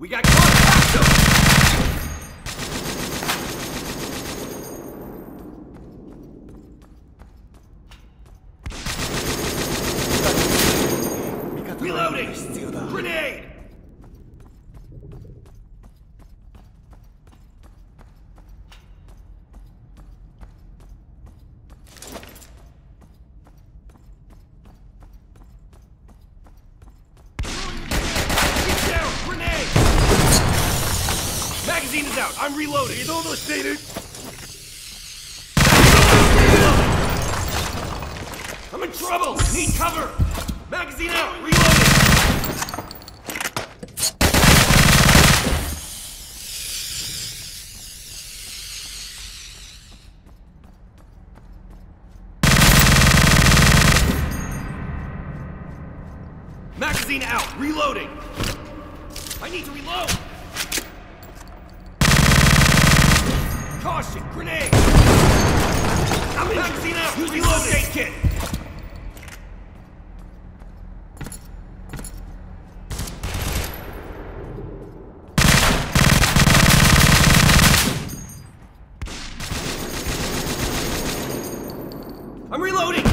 We got contact! Reloading! Grenade! Get down! Grenade! Magazine is out! I'm reloading! I'm in trouble! Need cover! Magazine out! Reloading! Magazine out! Reloading! I need to reload! Caution! Grenade! I'm in magazine out! Use reloading! First aid kit! I'm reloading!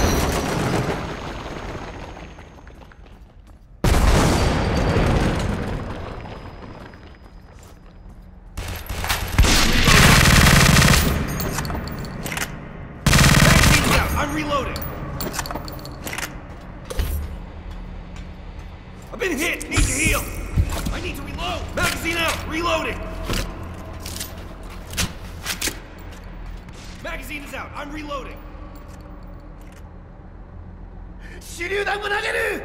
Magazine's out! I'm reloading! I've been hit! Need to heal! I need to reload! Magazine out! Reloading! Magazine is out! I'm reloading! 手榴弾も投げる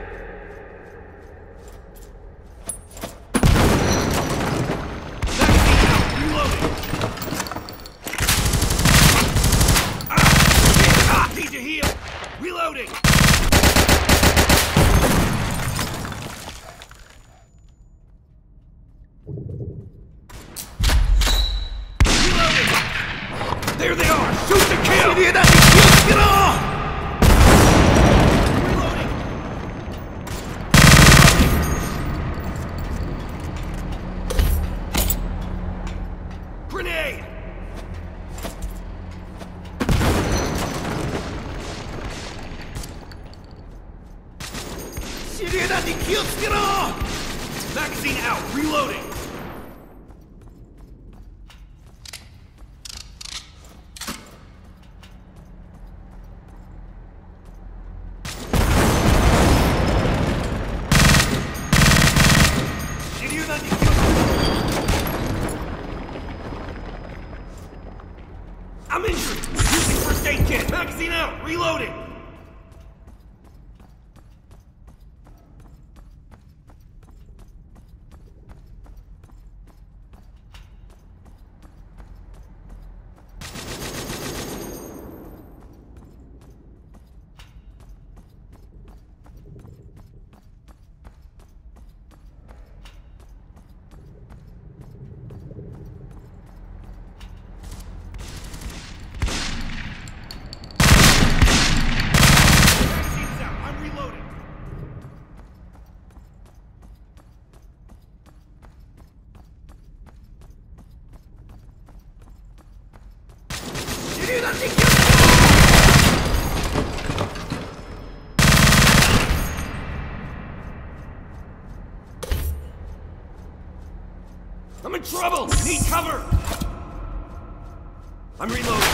Need to heal! Reloading! Reloading! There they are! Shoot to kill! 手榴弾に気をつけろGrenade! Magazine out! Reloading! I'm injured! Using first aid kit! Magazine out! Reloading! I'm in trouble! Need cover! I'm reloading.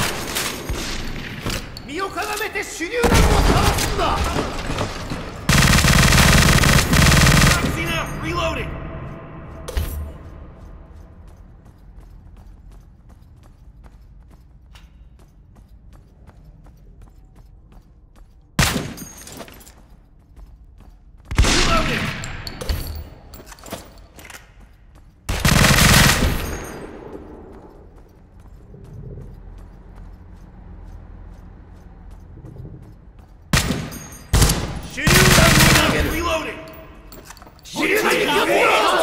身をかがめて手榴弾を倒すんだ Magazine out! Reloading! Reloading! Reloading!